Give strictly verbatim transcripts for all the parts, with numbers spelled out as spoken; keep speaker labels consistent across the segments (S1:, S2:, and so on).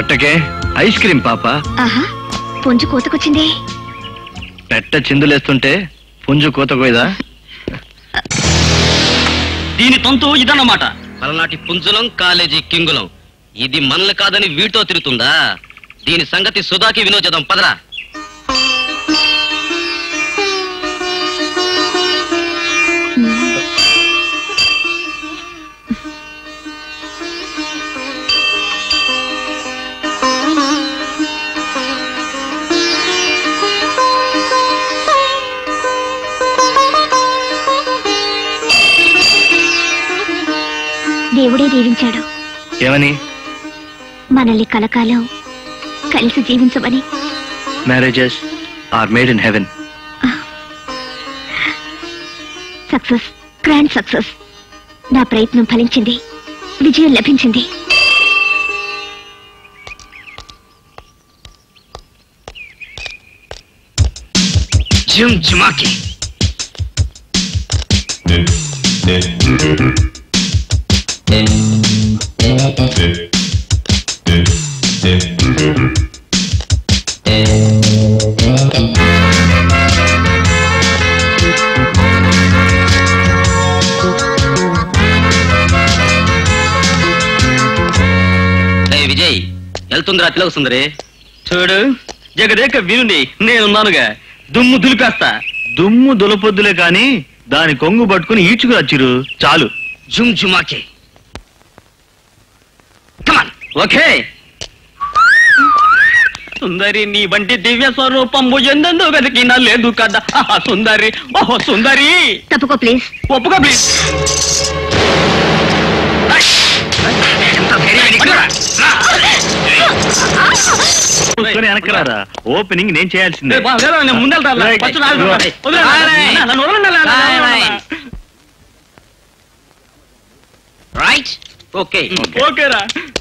S1: పట్టకే ice cream పాప.
S2: ఆహా, పుంజు కోతకొచ్చింది.
S1: పెట్ట చిందులేస్తుంటే పుంజు కోతకోయదా?
S3: దీని తంతు ఇదన్నమాట. అలనాటి పుంజులం కాలేజీ కింగులం. ఇది మనల్ని కాదని వీటితో తిరుగుతుందా? దీని సంగతి సుధాకి వినోచేద్దాం పదరా.
S2: దేవుడే దీవించాడు.
S1: ఏమని?
S2: మనల్ని కలకాలం కలిసి జీవించమని.
S1: Marriages are made in heaven.
S2: Success, grand success. నా ప్రయత్నం ఫలించింది, విజయం లభించింది.
S3: జిమ్ జిమాకి విజయ్ వెళ్తుందిరా తిలక సుందరి.
S4: చూడు జగదేక వీరుని నేనున్నానుగా, దుమ్ము దులిపేస్తా.
S1: దుమ్ము దులపొద్దులే కాని దాని కొంగు పట్టుకుని ఈడ్చుకు వచ్చిరు చాలు.
S3: జుమ్ జుమాకి.
S4: ఓకే సుందరి, నీ వంటి దివ్య స్వరూపము ఎందెందు వెతికినా లేదు కదా సుందరి. ఓహో సుందరి,
S2: తప్పుకో ప్లీజ్.
S4: ఒప్పుకో ప్లీజ్.
S1: వెనకరారా, ఓపెనింగ్ నేను చేయాల్సిందే.
S3: రైట్, ఓకే
S4: ఓకేరా.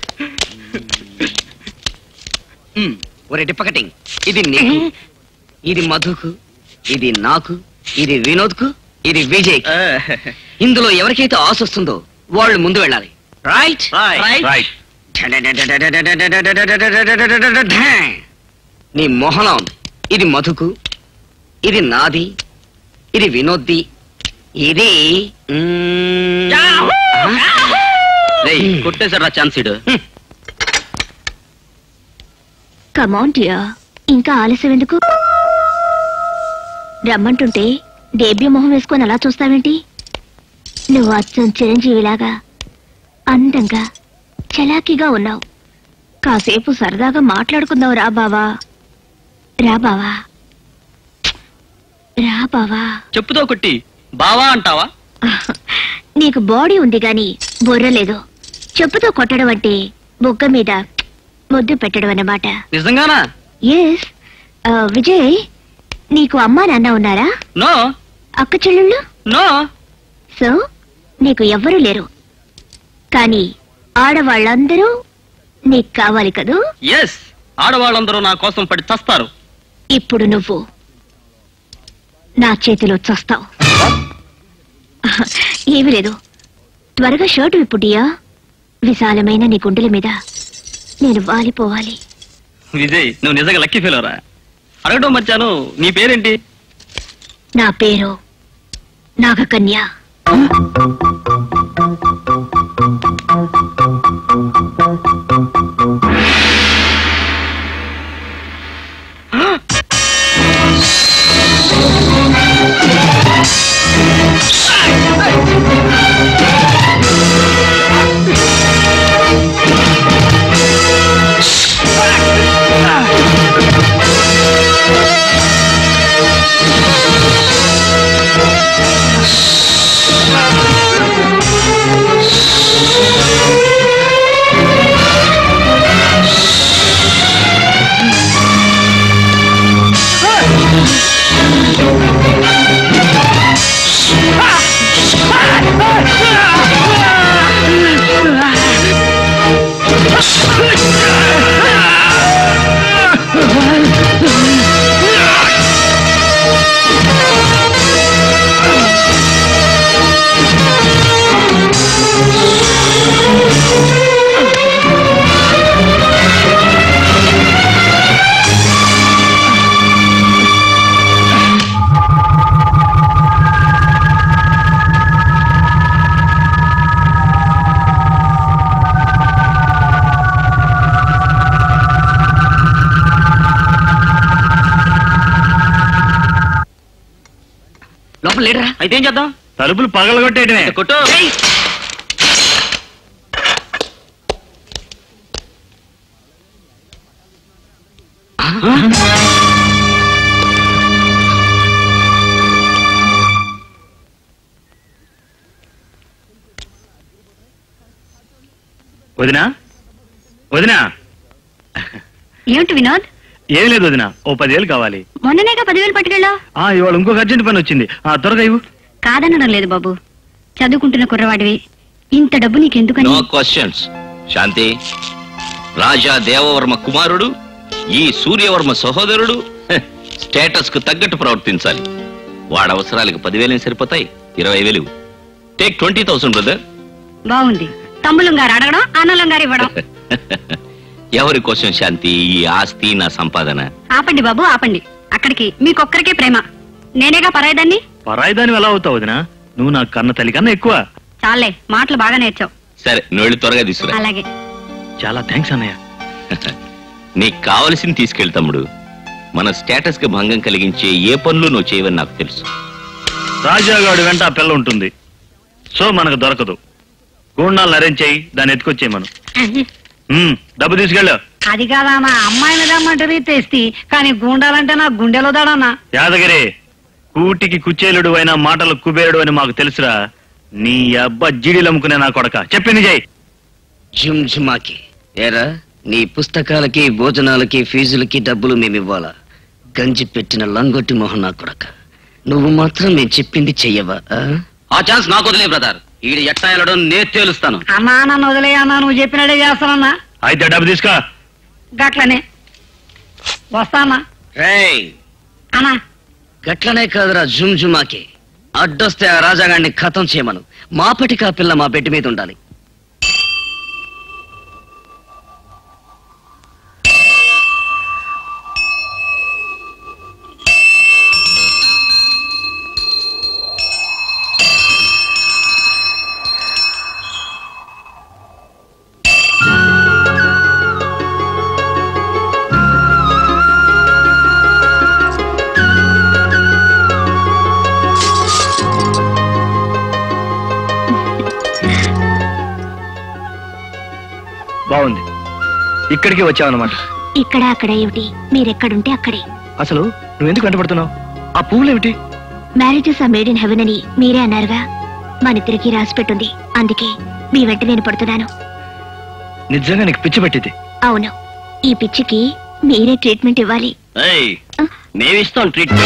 S3: ఒరే డిప్పకటింగ్, ఇది నీకు, ఇది మధుకు, ఇది నాకు, ఇది వినోద్కు, ఇది విజయ్. ఇందులో ఎవరికైతే ఆశ వస్తుందో వాళ్ళు ముందు వెళ్ళాలి. Right
S1: right.
S3: నీ మొహనం, ఇది మధుకు, ఇది నాది, ఇది వినోద్ది, ఇది
S4: కొట్టేశారా ఛాన్స్ ఇడు.
S2: కమాన్ డియర్, ఇంకా ఆలస్యం ఎందుకు? రమ్మంటుంటే డేబ్యూ మొహం వేసుకొని అలా చూస్తావేంటి? నువ్వు అచ్చం చిరంజీవిలాగా అందంగా చలాకీగా ఉన్నావు. కాసేపు సరదాగా మాట్లాడుకుందాం రా బావా. రా బావా, రా బావా.
S4: చెప్పుతో కొట్టి బావా అంటావా?
S2: నీకు బాడీ ఉంది గాని బుర్ర లేదు. చెప్పుతో కొట్టడం అంటే బొగ్గ మీద ముద్దు పెట్టడం అన్నమాట.
S4: నిజంగానా?
S2: ఎస్. విజయ్, నీకు అమ్మా నాన్న ఉన్నారా?
S4: నో.
S2: అక్క చెల్లెళ్ళు?
S4: నో.
S2: సో నీకు ఎవ్వరూ లేరు, కానీ ఆడవాళ్ళందరూ నీకు కావాలి కదూ?
S4: ఎస్, ఆడవాళ్ళందరూ నా కోసం పడి చస్తారు.
S2: ఇప్పుడు నువ్వు నా చేతిలో చస్తావు. ఏమీ లేదు, త్వరగా షర్టు విప్పుడియా. విశాలమైన నీ గుండెల మీద నేను వాలిపోవాలి.
S4: విజయ్, నువ్వు నిజంగా లక్కీ ఫీలరా. అడగడం మర్చాను, నీ పేరేంటి?
S2: నా పేరు నాగకన్య.
S3: కనపడటం లేడరా.
S4: అయితే ఏం చేద్దాం?
S1: తలుపులు పగలగొట్టేయటమే.
S4: కొట్టు.
S1: వదినా వదినా
S2: ఏమిటి వినోద్?
S1: ఏం లేదు వదినా, ఓ పదివేలు కావాలి.
S2: మొన్ననేగా పదివేలు పట్టుకెళ్ళా.
S1: ఆ ఇవాళ ఇంకొక అర్జెంట్ పని వచ్చింది. ఆ త్వరగా ఇవ్వు.
S2: కాదనడం లేదు బాబు, చదువుకుంటున్న కుర్రవాడివి, ఇంత డబ్బు నీకెందుకని?
S5: No questions. శాంతి, రాజా దేవవర్మ కుమారుడు, ఈ సూర్యవర్మ సహోదరుడు, స్టేటస్ కు తగ్గట్టు ప్రవర్తించాలి. వాడ అవసరాలకు పదివేలు సరిపోతాయి. ఇరవై వేలు టేక్ ట్వంటీ థౌసండ్ బ్రదర్.
S2: బాగుంది. తమ్ములం గారు అడగడం, అన్నలం గారు ఇవ్వడం.
S5: ఎవరి కోసం శాంతి ఈ ఆస్తి, నా సంపాదన?
S2: ఆపండి బాబు ఆపండి. అక్కడికి మీకొక్కరికే ప్రేమ, నేనేగా పరాయిదాన్ని.
S1: పరాయిదాని ఎలా అవుతావు వదినా? నువ్వు నా కన్న తల్లి కన్నా ఎక్కువ.
S2: చాలే, మాటలు బాగా నేర్చావు.
S5: సరే నోళ్ళు త్వరగా తీసుకురా.
S2: అలాగే.
S1: చాలా థ్యాంక్స్ అన్నయ్య.
S5: నీకు కావలసింది తీసుకెళ్ళి తమ్ముడు. మన స్టేటస్ కి భంగం కలిగించే ఏ పనులు నువ్వు చేయవని నాకు తెలుసు.
S1: రాజాగాడు వెంట ఆ పిల్ల ఉంటుంది, సో మనకు దొరకదు. గూండాలను అరేంజ్ చేయి, దాన్ని ఎత్తుకొచ్చేయమను. డబ్బు తీసుకెళ్ళు.
S6: అది కాదన్నా, అమ్మాయిని రమ్మంటే తెస్తి, కానీ గుండాలంటే నా గుండెలో దాడన్నా.
S1: యాదగిరి, కూటికి కుచేలుడు అయినా మాటలు కుబేరుడు అని మాకు తెలుసురా. నీ అబ్బా జిడీలు అమ్ముకునే నా కొడక. చెప్పింది జై.
S3: జుమ్ జుమాకి ఏరా, నీ పుస్తకాలకి భోజనాలకి ఫీజులకి డబ్బులు మేమివ్వాలా? గంజి పెట్టిన లంగొట్టి మొహం నా కొడక, నువ్వు మాత్రం నేను చెప్పింది చెయ్యవా?
S4: ఆ ఛాన్స్ నాకు వదిలే బ్రదర్. ఈడు ఎట్టా వెళ్ళడం నేను తేలుస్తాను.
S6: అన్నా నన్ను వదిలే అన్నా, నువ్వు చెప్పినట్టే చేస్తానన్నా.
S1: అయితే డబ్బు తీసుకో.
S6: గట్లనే వస్తానా
S3: రేయ్
S6: అన్నా.
S3: గట్లనే కాదురా జుమ్ జుమాకి, అడ్డొస్తే ఆ రాజాగాడిని ఖతం చేయమను. మాపటికి ఆ పిల్ల మా బెడ్ మీద ఉండాలి.
S1: బాగుంది, ఇక్కడికి వచ్చావన్నమాట.
S2: ఇక్కడ అక్కడ ఏమిటి, మీరెక్కడుంటే అక్కడే.
S1: అసలు నువ్వెందుకు వెంటబడుతున్నావు? ఆ పువ్వులేమిటి?
S2: Marriages are made in heaven అని మీరే అన్నారుగా, మనిద్దరికి రాసి పెట్టుంది. అందుకే మీ వెంట నేను పడుతున్నాను.
S1: నిజంగా నీకు పిచ్చి పట్టింది?
S2: అవును, ఈ పిచ్చికి మీరే ట్రీట్మెంట్ ఇవ్వాలి.
S4: మేమిస్తాం ట్రీట్మెంట్.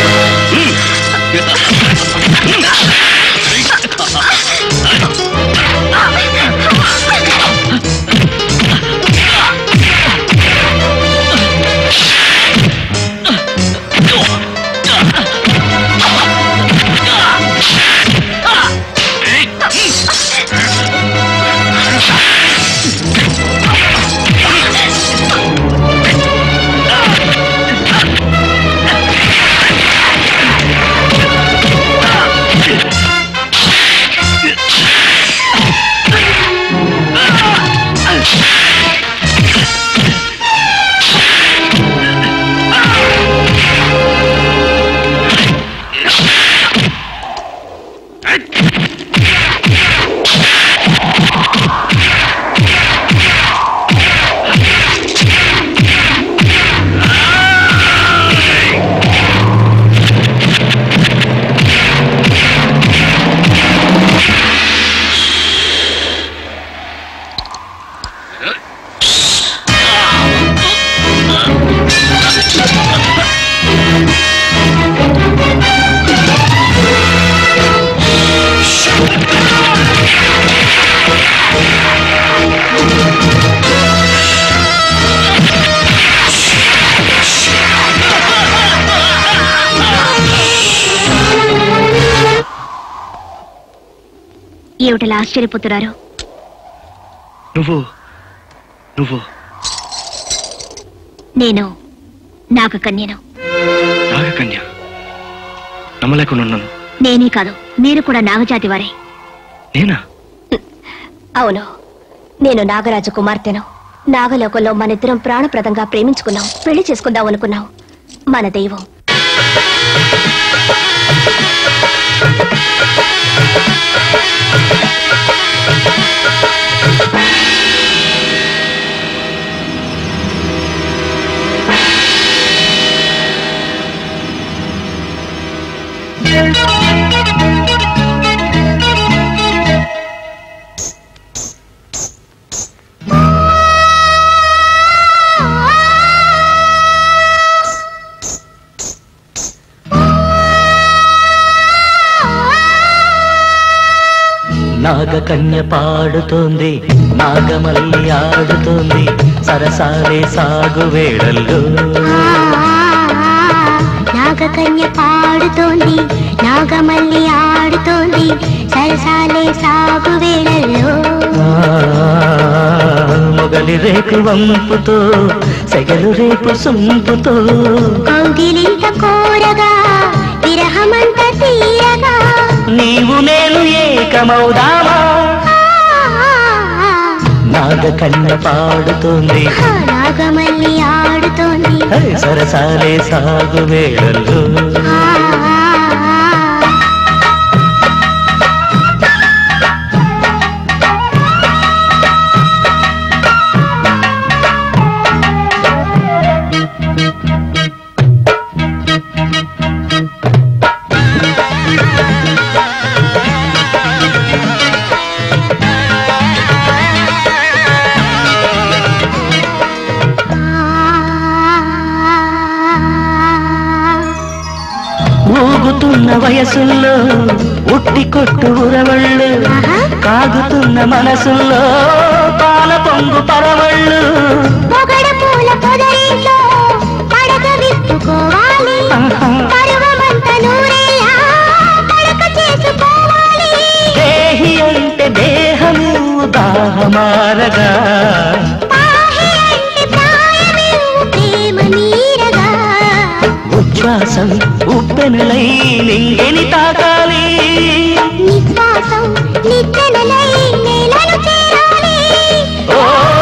S2: ఏమిటలా ఆశ్చర్యపోతున్నారు?
S1: నువ్వు నువ్వు
S2: నేను నాగకన్యను.
S1: నాగకన్య? నమ్మలేకుండా ఉన్నాను.
S2: నేనే కాదు, మీరు కూడా నాగజాతి వారే.
S1: నేనా?
S2: అవును, నేను నాగరాజు కుమార్తెను. నాగలోకంలో మనిద్దరం ప్రాణప్రదంగా ప్రేమించుకున్నాం, పెళ్లి చేసుకుందాం అనుకున్నాం. మన దైవం
S7: నాగకన్య పాడుతోంది, నాగమల్లి ఆడుతోంది, సరసాలే సాగు వేళల్లో.
S2: నాగకన్య పాడుతోంది, నాగమల్లి ఆడుతోంది, సరసాలే సాగు వేళల్లో.
S7: మొగలి రేపు వంపుతో, సెగలు రేపు సొంపుతో,
S2: కౌగిలింత కోరగా విరహమంత తీరగా,
S7: నీవు నేను ఏకమౌదామా. నాగకన్య పాడుతోంది,
S2: నాగమల్లి ఆడుతోంది,
S7: సరసాలే సాగు వేళల్లో. ఊగుతున్న వయసుల్లో ఉట్టి కొట్టు ఉరవళ్ళు, కాగుతున్న మనసుల్లో పాల పొంగు పరవళ్ళు.
S2: పొగడ పూల పొదరింట్లో పడక విప్పుకోవాలి, పరువమంత నూరేలా పడక చేసుకోవాలి.
S7: దేహి అంటే దేహము దాహమారగా,
S2: ప్రేమ మీరగా,
S7: ఉచ్ఛ్వాసం ఉప్పెనలై నింగిని తాకాలి,
S2: నిశ్వాసం నిచ్చెనలై నేలను చేరాలి.
S7: ఓ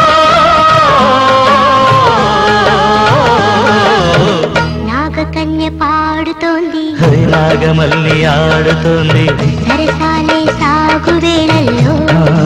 S2: నాగకన్య పాడుతోంది,
S7: నాగమల్లి ఆడుతోంది,
S2: సరసాలే సాగు వేళల్లో.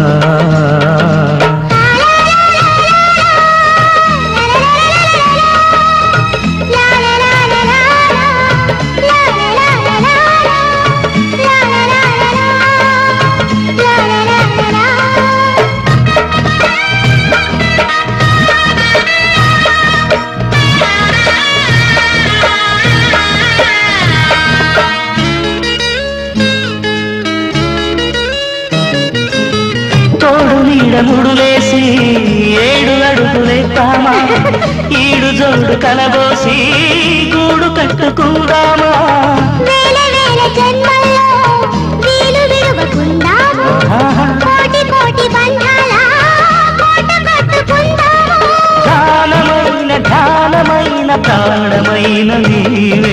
S7: ముడులేసి ఏడు అడుగులేస్తామా, ఈడు జోడు కలబోసి గూడు కట్టుకుందామా.
S2: వేల వేల జన్మల్లో వీలు విరువకుందాము, కోటి కోటి బంధాల కోట కట్టుకుందాము.
S7: ధ్యానమైన ధ్యానమైన ప్రాణమైన నీవే,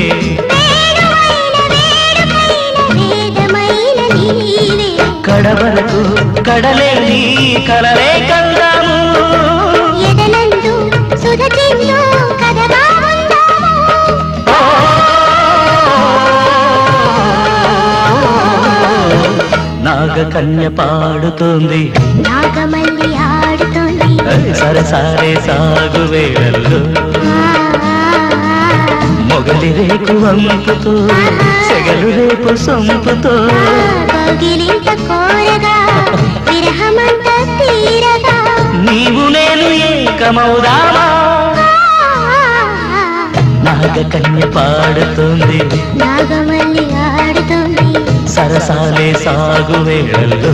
S7: కడవరకు కడలేని కలలే కందాము.
S2: ఎదలందు సుధతిల్లు కథగా ఉందాము.
S7: నాగకన్య పాడుతోంది,
S2: నాగమల్లి ఆడుతోంది,
S7: సరసాలే సాగు వేళల్లో. మొగలి రేపు వంపుతో, సెగలు రేపు సొంపుతో,
S2: కౌగిలింత కోరగా విరహమంత తీరగా,
S7: నీవు నేను ఏకమౌదామా. నాగకన్య పాడుతోంది,
S2: నాగమల్లి ఆడుతోంది,
S7: సరసాలే సాగు వేళల్లో.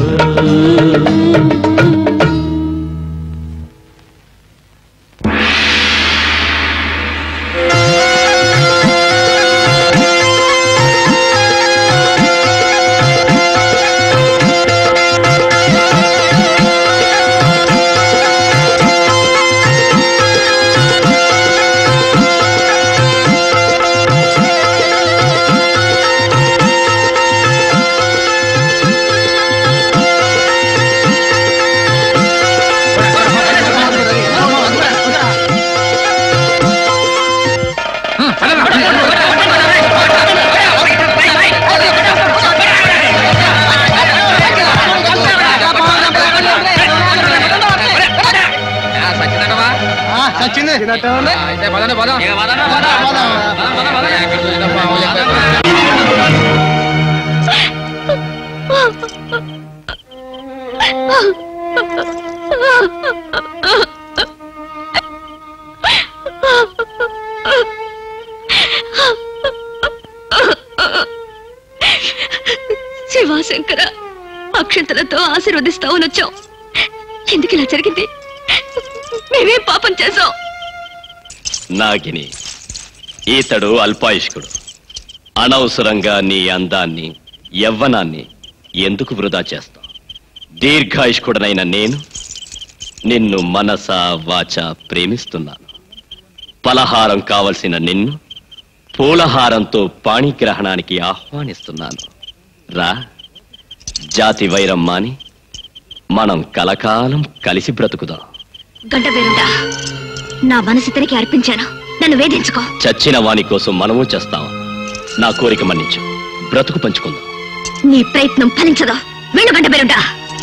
S2: శివశంకర, అక్షంతలతో ఆశీర్వదిస్తామని వచ్చాం. ఎందుకు ఇలా జరిగింది? మేమేం పాపం చేశాం?
S8: నాగిని, ఈతడు అల్పాయుష్కుడు. అనవసరంగా నీ అందాన్ని యవ్వనాన్ని ఎందుకు వృధా చేస్తాం? దీర్ఘాయుష్కుడనైన నేను నిన్ను మనస వాచ ప్రేమిస్తున్నాను. పలహారం కావలసిన నిన్ను పూలహారంతో పాణిగ్రహణానికి ఆహ్వానిస్తున్నాను. రా, జాతి వైరం మాని మనం కలకాలం కలిసి బ్రతుకుదాం.
S2: గంట పేరుండా, నా మనసు ఇతనికి అర్పించాను. నన్ను వేధించుకో.
S8: చచ్చిన వాని కోసం మనము చేస్తాం. నా కోరిక మన్నించు, బ్రతుకు పంచుకుందాం.
S2: నీ ప్రయత్నం ఫలించదు. వెళ్ళు గంట పేరుండా.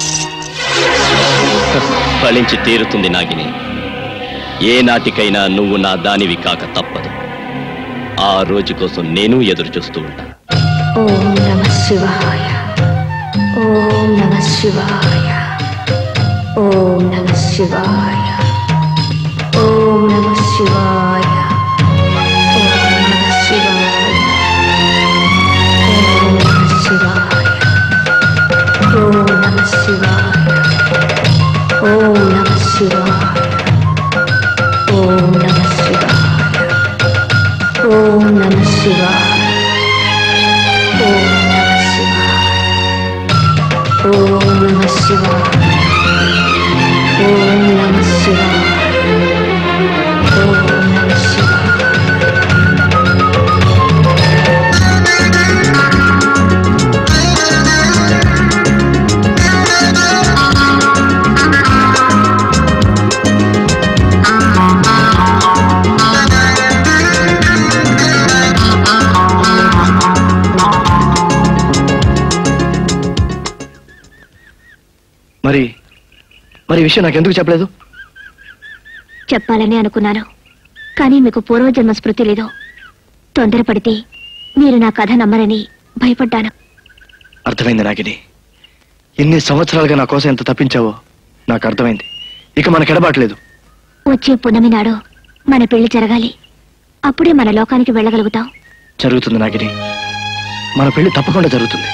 S8: ఫలించి తీరుతుంది నాగిని. ఏ నాటికైనా నువ్వు నా దానివి కాక తప్పదు. ఆ రోజు కోసం నేను ఎదురు చూస్తూ ఉంటా.
S2: ఓం నమ శివాయ, ఓం నమ శివాయ, ఓం నమ శివాయ, ఓం నమ శివాయ, ఓం నమ శివాయ, ఓం నమ శివాయ, ఓం నమ శివాయ, ఓం నమ శివాయ, ఓం నమ శివాయ, ఓం నమ శివాయ, ఓం నమ శివాయ, ఓం నమ శివాయ.
S9: మరి మరి విషయం నాకెందుకు చెప్పలేదు?
S2: చెప్పాలని అనుకున్నాను, కానీ మీకు పూర్వజన్మ స్మృతి లేదు. తొందరపడితే మీరు నా కథ నమ్మరని భయపడ్డాను.
S9: అర్థమైంది నాగిని. ఇన్ని సంవత్సరాలుగా నా కోసం ఎంత తప్పించావో నాకు అర్థమైంది. ఇక మనకు ఎడబాట్లేదు.
S2: వచ్చే పున్నమి నాడు మన పెళ్లి జరగాలి. అప్పుడే మన లోకానికి వెళ్ళగలుగుతాం.
S9: జరుగుతుంది నాగిని, మన పెళ్లి తప్పకుండా జరుగుతుంది.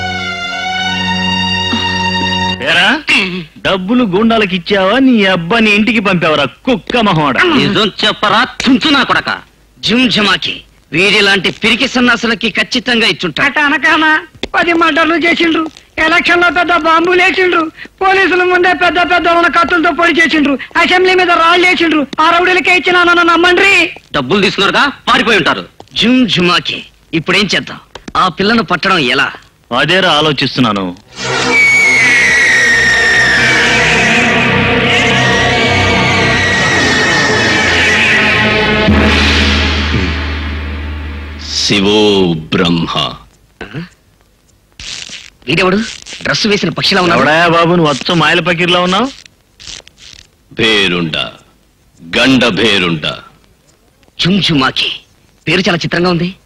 S1: ఏరా, డబ్బులు గుండాలకు ఇచ్చావా? నీ అబ్బాని ఇంటికి పంపావరా కుక్క మహోడ?
S3: నిజం చెప్పరా తుంచు నా కొడక. జుంజమాకి వీరి లాంటి పిరికి సన్నాసులకి ఖచ్చితంగా ఇచ్చుంటా.
S6: అట అనకానా పది మంటలు చేసిండ్రు, ఎలక్షన్ లో పెద్ద బాంబులు వేసిండ్రు, పోలీసుల ముందే పెద్ద పెద్ద ఉన్న కత్తులతో పొడి చేసిండ్రు, అసెంబ్లీ మీద రాళ్ళు వేసిండ్రు. ఆ రౌడీలకే ఇచ్చినా నన్ను నమ్మండ్రి.
S3: డబ్బులు తీసుకున్నారుగా పారిపోయి ఉంటారు. జుంజుమాకి ఇప్పుడేం చేద్దాం? ఆ పిల్లను పట్టడం ఎలా?
S1: అదేరా ఆలోచిస్తున్నాను.
S8: శివో బ్రహ్మ.
S3: వీడెవడు డ్రెస్ వేసిన పక్షిలా ఉన్నాడు?
S1: ఎవడాయా బాబు, నువ్వు వచ్చి మాయల పకీర్లా ఉన్నావు?
S8: భేరుండ, గండ భేరుండ.
S3: జుంజుమాకి పేరు చాలా చిత్రంగా ఉంది.